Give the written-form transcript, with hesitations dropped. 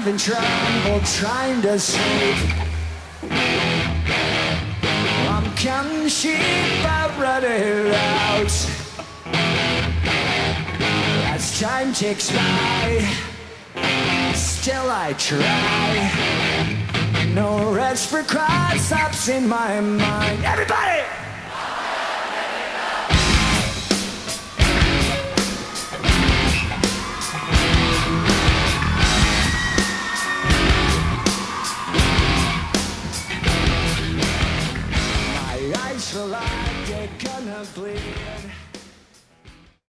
having trouble trying to sleep. I'm counting sheep, I've run it out. As time ticks by, still I try. No rest for cross-ups in my mind. Everybody!